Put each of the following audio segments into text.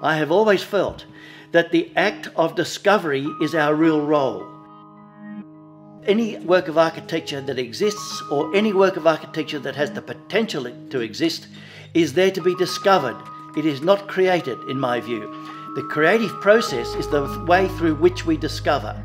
I have always felt that the act of discovery is our real role. Any work of architecture that exists, or any work of architecture that has the potential to exist, is there to be discovered. It is not created, in my view. The creative process is the way through which we discover.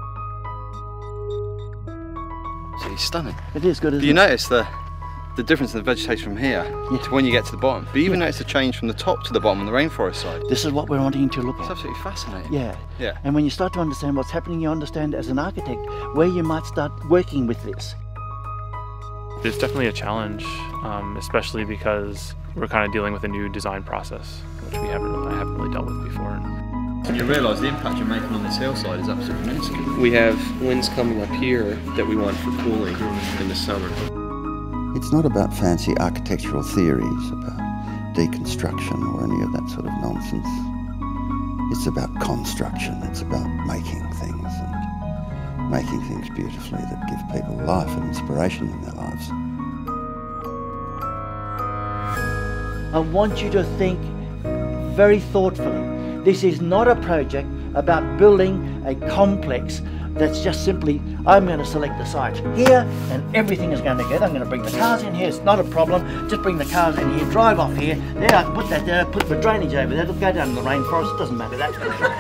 So it's stunning. It is good, isn't it? You notice the difference in the vegetation from here to when you get to the bottom. But you even notice the change from the top to the bottom on the rainforest side. This is what we're wanting to look at. It's absolutely fascinating. Yeah. Yeah. And when you start to understand what's happening, you understand as an architect where you might start working with this. It's definitely a challenge, especially because we're kind of dealing with a new design process, which I haven't really dealt with before. And you realise the impact you're making on this hillside is absolutely minuscule. We have winds coming up here that we want for cooling in the summer. It's not about fancy architectural theories, about deconstruction or any of that sort of nonsense. It's about construction, it's about making things and making things beautifully that give people life and inspiration in their lives. I want you to think very thoughtfully. This is not a project about building a complex that's just simply, I'm going to select the site here and everything is going together. I'm going to bring the cars in here, it's not a problem. Just bring the cars in here, drive off here. There, I can put that there, put the drainage over there. It'll go down in the rainforest, it doesn't matter. That's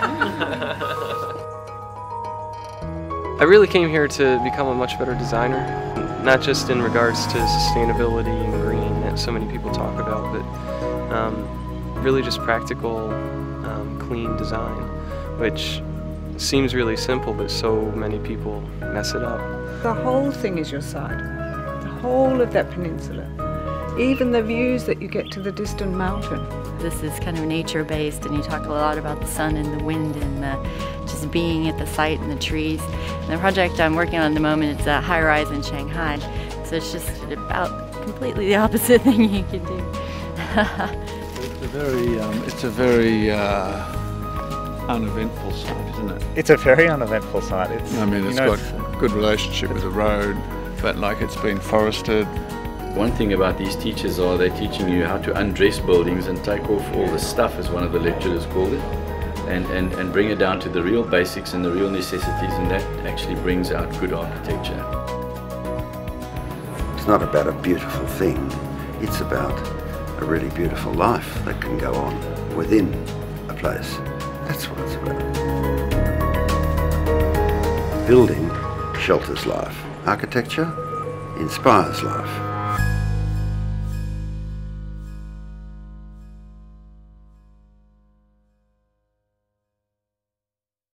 I really came here to become a much better designer, not just in regards to sustainability and green that so many people talk about, but really just practical, clean design, which seems really simple, but so many people mess it up. The whole thing is your site, the whole of that peninsula, even the views that you get to the distant mountain. This is kind of nature-based, and you talk a lot about the sun and the wind and just being at the site and the trees. And the project I'm working on at the moment is a high-rise in Shanghai, so it's just about completely the opposite thing you can do. It's a very uneventful site, isn't it? It's a very uneventful site. It's got a good relationship with the road, but like it's been forested. One thing about these teachers are they're teaching you how to undress buildings and take off all the stuff, as one of the lecturers called it, and bring it down to the real basics and the real necessities, and that actually brings out good architecture. It's not about a beautiful thing, it's about a really beautiful life that can go on within a place. That's what it's about. Building shelters life. Architecture inspires life.